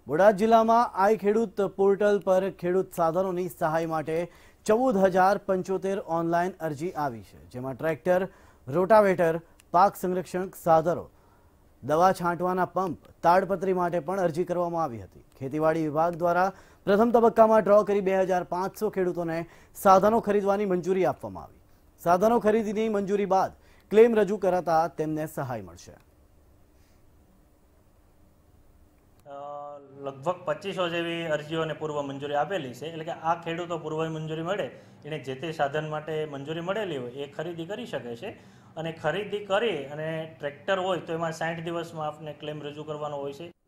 બોટાદ જિલ્લામાં આઈ ખેડૂત પોર્ટલ પર ખેડૂત સાધનોની સહાય માટે 14,075 ઓનલાઈન અરજી આવી છે, જેમાં ટ્રેક્ટર, રોટાવેટર, પાક સંરક્ષણ સાધનો, દવા છાંટવાના પંપ, તાડપત્રી માટે પણ અરજી કરવામાં આવી હતી। ખેતીવાડી વિભાગ દ્વારા પ્રથમ તબક્કામાં ડ્રો કરી 2,500 ખેડૂતોને સાધનો ખરીદવાની મંજૂરી આપવામાં આવી। સાધનો ખરીદીની મંજૂરી બાદ ક્લેમ રજૂ કરાતા તેમને સહાય મળશે। લગભગ 2500 જેવી અરજીઓને પૂર્વ મંજૂરી આપેલી છે, એટલે કે આ ખેડૂતો પૂર્વ મંજૂરી મળે એને જે તે સાધન માટે મંજૂરી મળેલી હોય એ ખરીદી કરી શકે છે। અને ખરીદી કરી અને ટ્રેક્ટર હોય તો એમાં 60 દિવસમાં આપને ક્લેમ રજૂ કરવાનો હોય છે।